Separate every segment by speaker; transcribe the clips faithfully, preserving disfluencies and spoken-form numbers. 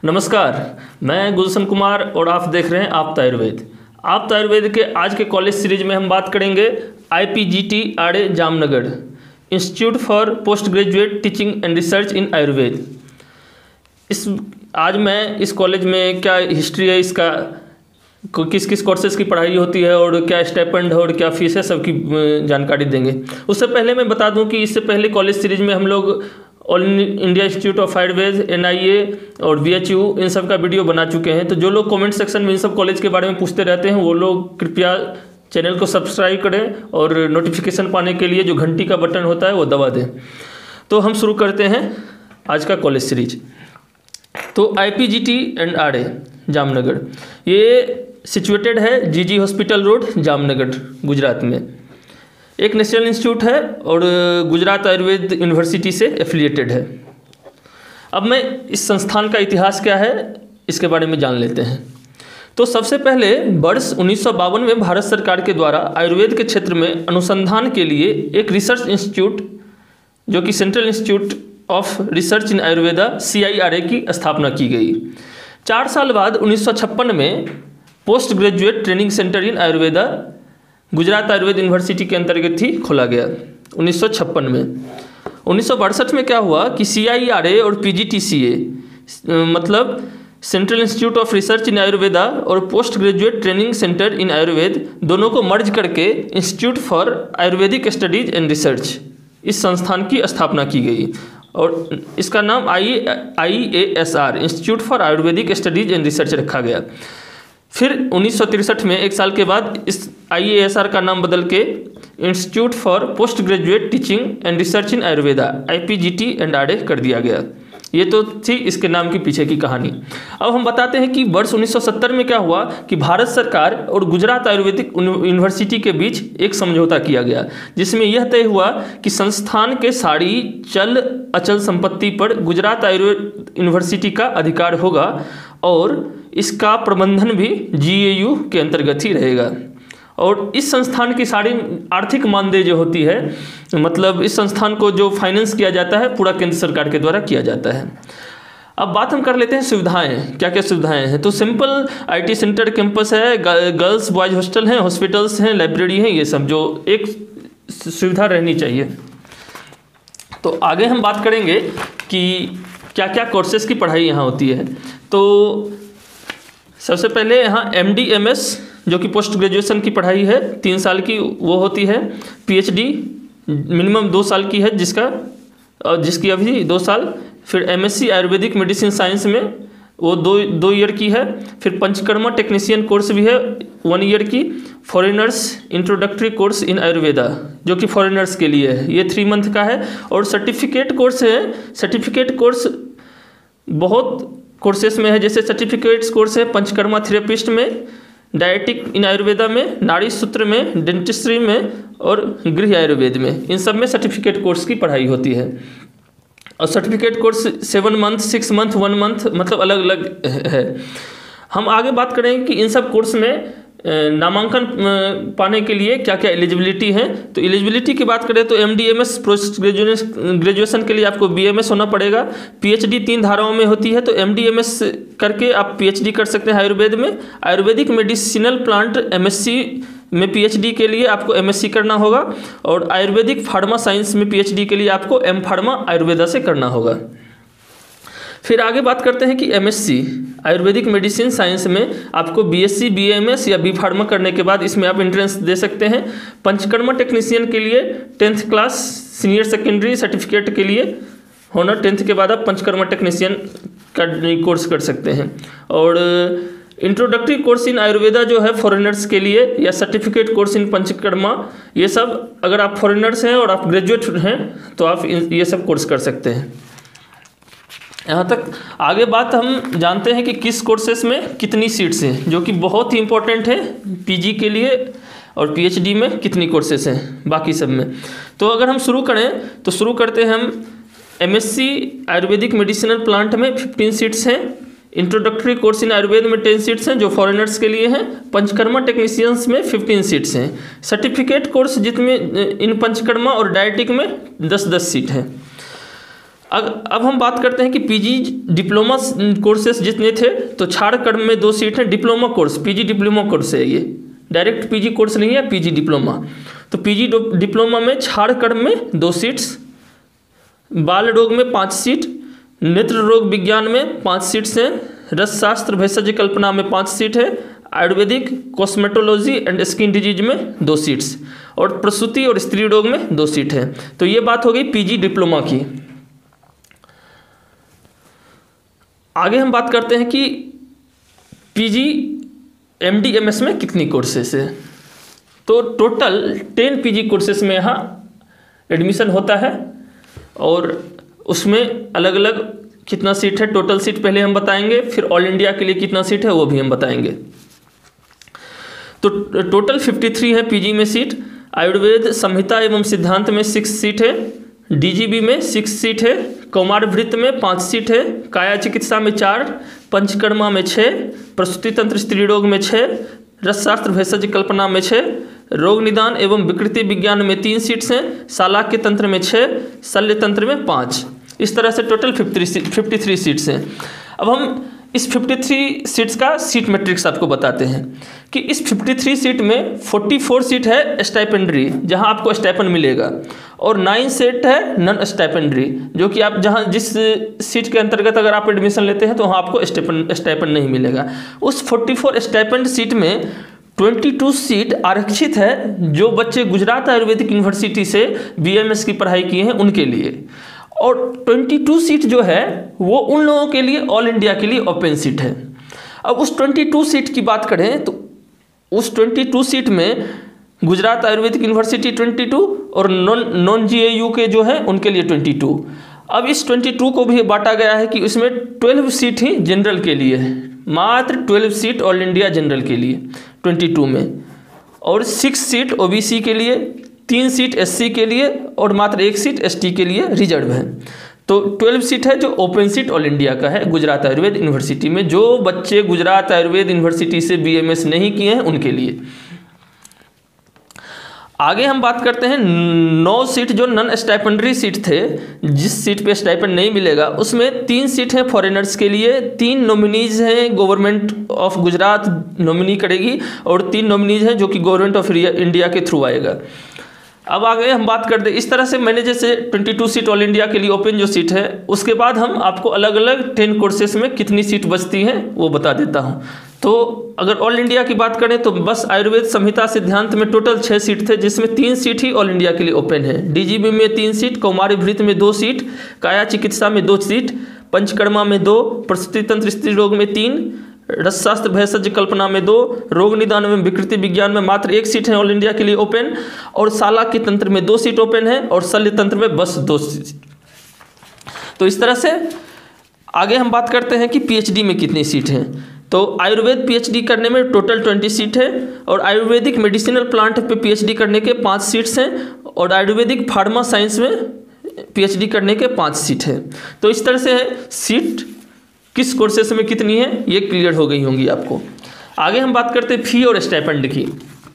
Speaker 1: नमस्कार, मैं गुलशन कुमार और आप देख रहे हैं आप आयुर्वेद। आप आयुर्वेद के आज के कॉलेज सीरीज में हम बात करेंगे आई पी जी टी आड़े Jamnagar institute for post graduate teaching and research in Ayurveda. इस आज मैं इस कॉलेज में क्या हिस्ट्री है, इसका किस किस कोर्सेज़ की पढ़ाई होती है और क्या स्टाइपेंड है और क्या फीस है, सबकी जानकारी देंगे। उससे पहले मैं बता दूं कि इससे पहले कॉलेज सीरीज में हम लोग all India institute of Ayurveda, N I A और बी एच यू इन सब का वीडियो बना चुके हैं। तो जो लोग कमेंट सेक्शन में इन सब कॉलेज के बारे में पूछते रहते हैं वो लोग कृपया चैनल को सब्सक्राइब करें और नोटिफिकेशन पाने के लिए जो घंटी का बटन होता है वो दबा दें। तो हम शुरू करते हैं आज का कॉलेज सीरीज। तो I P G T and आड़े जामनगर ये सिचुएटेड है G G hospital road, Jamnagar, Gujarat में। एक नेशनल इंस्टीट्यूट है और गुजरात आयुर्वेद यूनिवर्सिटी से एफिलिएटेड है। अब मैं इस संस्थान का इतिहास क्या है इसके बारे में जान लेते हैं। तो सबसे पहले वर्ष उन्नीस सौ बावन में भारत सरकार के द्वारा आयुर्वेद के क्षेत्र में अनुसंधान के लिए एक रिसर्च इंस्टीट्यूट जो कि central institute of research in Ayurveda C I R A की स्थापना की गई। चार साल बाद उन्नीस सौ छप्पन में post graduate training centre in Ayurveda Gujarat Ayurveda university के अंतर्गत ही खोला गया उन्नीस सौ छप्पन में। उन्नीस सौ बासठ में क्या हुआ कि सी आई आर ए और P G T C A मतलब central institute of research in Ayurveda और post graduate training centre in Ayurveda दोनों को मर्ज करके institute for Ayurvedic studies and research इस संस्थान की स्थापना की गई और इसका नाम I I A S R institute for Ayurvedic studies and research रखा गया। फिर उन्नीस सौ तिरसठ में एक साल के बाद इस आई ए एस आर का नाम बदल के institute for post graduate teaching and research in Ayurveda I P G T and आड़े कर दिया गया। ये तो थी इसके नाम के पीछे की कहानी। अब हम बताते हैं कि वर्ष उन्नीस सौ सत्तर में क्या हुआ कि भारत सरकार और गुजरात आयुर्वेदिक यूनिवर्सिटी के बीच एक समझौता किया गया जिसमें यह तय हुआ कि संस्थान के सारी चल अचल संपत्ति पर गुजरात आयुर्वेद यूनिवर्सिटी का अधिकार होगा और इसका प्रबंधन भी जी ए यू के अंतर्गत ही रहेगा। और इस संस्थान की सारी आर्थिक मानदेय जो होती है, मतलब इस संस्थान को जो फाइनेंस किया जाता है पूरा केंद्र सरकार के द्वारा किया जाता है। अब बात हम कर लेते हैं सुविधाएं, क्या क्या सुविधाएं हैं। तो simple I T centre campus है, गर्ल्स बॉयज हॉस्टल हैं, हॉस्पिटल्स हैं, लाइब्रेरी हैं, ये सब जो एक सुविधा रहनी चाहिए। तो आगे हम बात करेंगे कि क्या क्या कोर्सेज़ की पढ़ाई यहाँ होती है। तो सबसे पहले यहाँ एम डी एम एस जो कि पोस्ट ग्रेजुएशन की पढ़ाई है, तीन साल की वो होती है। पी एच डी मिनिमम दो साल की है जिसका और जिसकी अभी दो साल। फिर M S C Ayurvedic medicine science में वो दो दो ईयर की है। फिर पंचकर्मा टेक्नीशियन कोर्स भी है वन ईयर की। Foreigners introductory course in Ayurveda जो कि फॉरेनर्स के लिए है, ये थ्री मंथ का है। और सर्टिफिकेट कोर्स है। सर्टिफिकेट कोर्स बहुत कोर्सेस में है, जैसे सर्टिफिकेट्स कोर्स है पंचकर्मा थेरेपिस्ट में, डायटिक इन आयुर्वेदा में, नाड़ी सूत्र में, डेंटिस्ट्री में और गृह आयुर्वेद में। इन सब में सर्टिफिकेट कोर्स की पढ़ाई होती है। और certificate course seven month, six month, one month मतलब अलग अलग है। हम आगे बात करेंगे कि इन सब कोर्स में नामांकन पाने के लिए क्या क्या एलिजिबिलिटी है। तो एलिजिबिलिटी की बात करें तो M D M S post graduation के लिए आपको बी एम एस होना पड़ेगा। पी एच डी तीन धाराओं में होती है, तो एम डी एम एस करके आप पी एच डी कर सकते हैं आयुर्वेद में। Ayurvedic medicinal plant M S C में पी एच डी के लिए आपको एम एस सी करना होगा और आयुर्वेदिक फार्मा साइंस में पी एच डी के लिए आपको एम फार्मा आयुर्वेदा से करना होगा। फिर आगे बात करते हैं कि M S C Ayurvedic medicine science में आपको B S C, B M S या बी फार्मा करने के बाद इसमें आप एंट्रेंस दे सकते हैं। पंचकर्मा टेक्नीशियन के लिए tenth class senior secondary certificate के लिए होना, टेंथ के बाद आप पंचकर्मा टेक्नीशियन का कोर्स कर सकते हैं। और इंट्रोडक्टरी कोर्स इन आयुर्वेदा जो है फॉरेनर्स के लिए, या सर्टिफिकेट कोर्स इन पंचकर्मा, ये सब अगर आप फॉरेनर्स हैं और आप ग्रेजुएट हैं तो आप ये सब कोर्स कर सकते हैं। यहाँ तक आगे बात हम जानते हैं कि किस कोर्सेस में कितनी सीट्स हैं, जो कि बहुत ही इंपॉर्टेंट है पीजी के लिए। और पीएचडी में कितनी कोर्सेस हैं बाकी सब में। तो अगर हम शुरू करें तो शुरू करते हैं हम एमएससी आयुर्वेदिक मेडिसिनल प्लांट में फिफ्टीन सीट्स हैं। इंट्रोडक्टरी कोर्स इन आयुर्वेद में टेन सीट्स हैं जो फॉरेनर्स के लिए हैं। पंचकर्मा टेक्नीशियंस में फिफ्टीन सीट्स हैं। सर्टिफिकेट कोर्स जितने इन पंचकर्मा और डायटिक में दस दस सीट हैं। अब अब हम बात करते हैं कि पीजी डिप्लोमा कोर्सेस जितने थे, तो झारखंड में दो सीट हैं diploma course, PG diploma course है, ये डायरेक्ट पीजी कोर्स नहीं है, पीजी डिप्लोमा। तो पीजी डिप्लोमा में झारखंड में दो सीट्स, बाल रोग में पाँच सीट, नेत्र रोग विज्ञान में पाँच सीट्स हैं, रसशास्त्र भेषज कल्पना में पाँच सीट है, Ayurvedic cosmetology and skin disease में दो सीट्स, और प्रसूति और स्त्री रोग में दो सीट है। तो ये बात हो गई पीजी डिप्लोमा की। आगे हम बात करते हैं कि पीजी एमडी एमएस में कितनी कोर्सेस है। तो टोटल टेन पीजी कोर्सेस में यहाँ एडमिशन होता है, और उसमें अलग अलग कितना सीट है, टोटल सीट पहले हम बताएंगे, फिर ऑल इंडिया के लिए कितना सीट है वो भी हम बताएंगे। तो टोटल तिरेपन है पीजी में सीट। आयुर्वेद संहिता एवं सिद्धांत में सिक्स सीट है, डीजीबी में सिक्स सीट है, कौमार वृत्त में पाँच सीट है, काया चिकित्सा में चार, पंचकर्मा में छः, प्रसूति तंत्र स्त्री रोग में छः, रसशास्त्र भेषज कल्पना में छः, रोग निदान एवं विकृति विज्ञान में तीन सीट्स हैं, शालाक्य तंत्र में छः, शल्य तंत्र में पाँच। इस तरह से टोटल फिफ्टी थ्री सीट्स हैं। अब हम इस तिरेपन सीट्स का सीट मैट्रिक्स आपको बताते हैं कि इस तिरेपन सीट में चौवालीस सीट है स्टाइपेंडरी, जहां आपको स्टाइपेंड मिलेगा, और नाइन सीट है नॉन स्टाइपेंडरी, जो कि आप जहां जिस सीट के अंतर्गत अगर आप एडमिशन लेते हैं तो वहां आपको स्टाइपेंड स्टाइपेंड नहीं मिलेगा। उस चौवालीस स्टाइपेंड सीट में बाईस सीट आरक्षित है, जो बच्चे गुजरात आयुर्वेदिक यूनिवर्सिटी से बीएमएस की पढ़ाई किए हैं उनके लिए, और बाईस सीट जो है वो उन लोगों के लिए ऑल इंडिया के लिए ओपन सीट है। अब उस बाईस सीट की बात करें तो उस बाईस सीट में गुजरात आयुर्वेदिक यूनिवर्सिटी बाईस और नॉन नॉन जीएयू के जो है उनके लिए बाईस। अब इस बाईस को भी बांटा गया है कि इसमें बारह सीट ही जनरल के लिए है, मात्र बारह सीट ऑल इंडिया जनरल के लिए बाईस में, और सिक्स सीट ओबीसी के लिए, तीन सीट एससी के लिए, और मात्र एक सीट एसटी के लिए रिजर्व है। तो बारह सीट है जो ओपन सीट ऑल इंडिया का है गुजरात आयुर्वेद यूनिवर्सिटी में, जो बच्चे गुजरात आयुर्वेद यूनिवर्सिटी से बीएमएस नहीं किए हैं उनके लिए। आगे हम बात करते हैं नौ सीट जो नॉन स्टाइपेंडरी सीट थे, जिस सीट पे स्टाइपेंड नहीं मिलेगा, उसमें तीन सीट हैं फॉरेनर्स के लिए, तीन नॉमिनीज हैं गवर्नमेंट ऑफ गुजरात नॉमिनी करेगी, और तीन नॉमिनीज हैं जो कि गवर्नमेंट ऑफ इंडिया के थ्रू आएगा। अब आगे हम बात करते हैं, इस तरह से मैंने जैसे बाईस सीट ऑल इंडिया के लिए ओपन जो सीट है, उसके बाद हम आपको अलग अलग टेन कोर्सेस में कितनी सीट बचती हैं वो बता देता हूं। तो अगर ऑल इंडिया की बात करें तो बस आयुर्वेद संहिता सिद्धांत में टोटल छः सीट थे, जिसमें तीन सीट ही ऑल इंडिया के लिए ओपन है। डीजीबी में तीन सीट, कौमारी वृत्त में दो सीट, काया चिकित्सा में दो सीट, पंचकर्मा में दो, प्रसूति तंत्र स्त्री रोग में तीन, रसशास्त्र भेषज कल्पना में दो, रोग निदान एवं विकृति विज्ञान में मात्र एक सीट है ऑल इंडिया के लिए ओपन, और शालाक्य तंत्र में दो सीट ओपन है, और शल्य तंत्र में बस दो सीट। तो इस तरह से आगे हम बात करते हैं कि पीएचडी में कितनी सीट हैं। तो आयुर्वेद पीएचडी करने में टोटल बीस सीट है, और आयुर्वेदिक मेडिसिनल प्लांट पे पीएचडी करने के पाँच सीट्स हैं, और आयुर्वेदिक फार्मा साइंस में पीएचडी करने के पाँच सीट है। तो इस तरह से सीट किस कोर्सेस में कितनी है ये क्लियर हो गई होंगी आपको। आगे हम बात करते हैं फी और स्टाइपेंड की।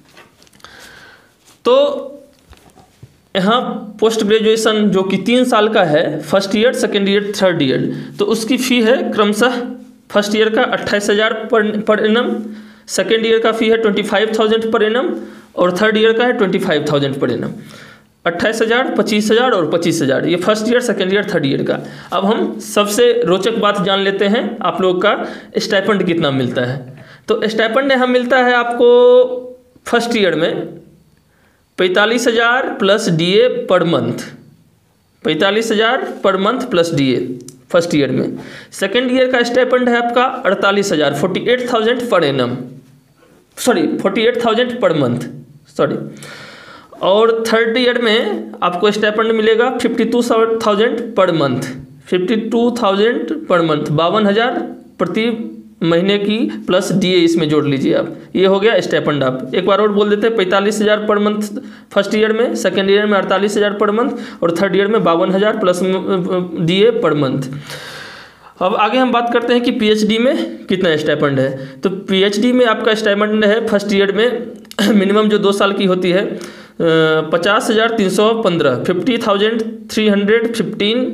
Speaker 1: तो यहाँ पोस्ट ग्रेजुएशन जो कि तीन साल का है, first year, second year, third year, तो उसकी फ़ी है क्रमशः फर्स्ट ईयर का अट्ठाईस हज़ार पर पर एनम, सेकेंड ईयर का फ़ी है twenty five thousand per annum, और थर्ड ईयर का है twenty five thousand per annum. अट्ठाईस हज़ार, पच्चीस हज़ार और पच्चीस हज़ार, ये first year, second year, third year का। अब हम सबसे रोचक बात जान लेते हैं आप लोग का स्टाइपेंड कितना मिलता है। तो स्टाइपेंड यहाँ मिलता है आपको फर्स्ट ईयर में पैंतालीस हज़ार प्लस डीए पर मंथ, पैंतालीस हज़ार per month plus DA first year में। सेकेंड ईयर का स्टाइपेंड है आपका अड़तालीस हज़ार, forty eight thousand per annum, sorry forty eight thousand per month, sorry. और थर्ड ईयर में आपको स्टाइपेंड मिलेगा fifty two thousand per month, fifty two thousand per month, बावन हज़ार प्रति महीने की प्लस डीए इसमें जोड़ लीजिए आप, ये हो गया स्टाइपेंड। आप एक बार और बोल देते हैं, पैंतालीस हज़ार पर मंथ फर्स्ट ईयर में, सेकेंड ईयर में अड़तालीस हज़ार पर मंथ, और थर्ड ईयर में बावन हज़ार प्लस डीए पर मंथ। अब आगे हम बात करते हैं कि पीएचडी में कितना स्टाइपेंड है। तो पीएचडी में आपका स्टाइपेंड है फर्स्ट ईयर में मिनिमम जो दो साल की होती है पचास हज़ार तीन सौ पंद्रह, fifty thousand three hundred fifteen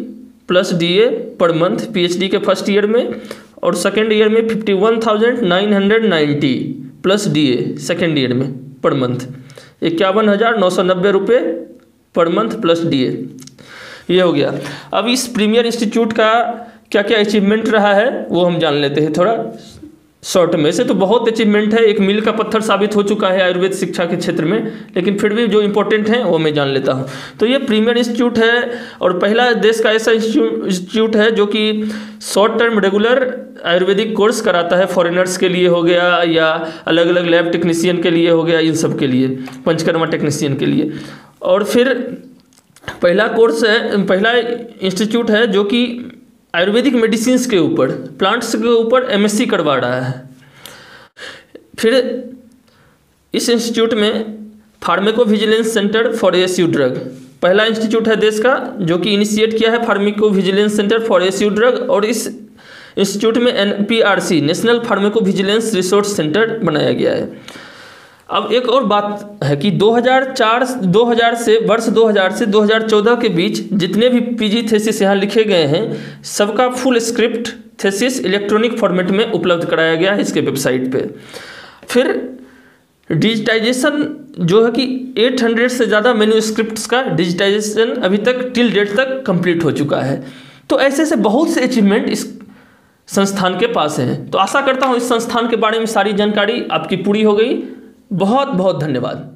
Speaker 1: plus D A per month PhD के फर्स्ट ईयर में, और सेकेंड ईयर में fifty one thousand nine hundred ninety plus D A second year में पर मंथ इक्यावन हज़ार नौ सौ नब्बे रुपये पर मंथ प्लस डी ए। ये हो गया। अब इस प्रीमियर इंस्टीट्यूट का क्या क्या अचीवमेंट रहा है वो हम जान लेते हैं थोड़ा शॉर्ट में। से तो बहुत अचीवमेंट है, एक मील का पत्थर साबित हो चुका है आयुर्वेद शिक्षा के क्षेत्र में, लेकिन फिर भी जो इंपॉर्टेंट हैं वो मैं जान लेता हूँ। तो ये प्रीमियर इंस्टीट्यूट है और पहला देश का ऐसा इंस्टीट्यूट है जो कि short term regular Ayurvedic course कराता है। फॉरेनर्स के लिए हो गया या अलग अलग लैब टेक्नीशियन के लिए हो गया, इन सब के लिए, पंचकर्मा टेक्नीशियन के लिए। और फिर पहला कोर्स है, पहला इंस्टीट्यूट है जो कि आयुर्वेदिक मेडिसिन्स के ऊपर, प्लांट्स के ऊपर एमएससी करवा रहा है। फिर इस इंस्टीट्यूट में pharmacovigilance centre for ASU drug पहला इंस्टीट्यूट है देश का जो कि इनिशिएट किया है pharmacovigilance centre for ASU drug, और इस इंस्टीट्यूट में NPRC national pharmacovigilance resource centre बनाया गया है। अब एक और बात है कि दो हज़ार चार दो हज़ार से वर्ष दो हज़ार से दो हज़ार चौदह के बीच जितने भी पीजी थेसिस यहाँ लिखे गए हैं सबका full script thesis electronic format में उपलब्ध कराया गया है इसके वेबसाइट पे। फिर डिजिटाइजेशन जो है कि आठ सौ से ज़्यादा मैन्युस्क्रिप्ट्स का डिजिटाइजेशन अभी तक टिल डेट तक कंप्लीट हो चुका है। तो ऐसे ऐसे बहुत से अचीवमेंट इस संस्थान के पास हैं। तो आशा करता हूँ इस संस्थान के बारे में सारी जानकारी आपकी पूरी हो गई। बहुत बहुत धन्यवाद।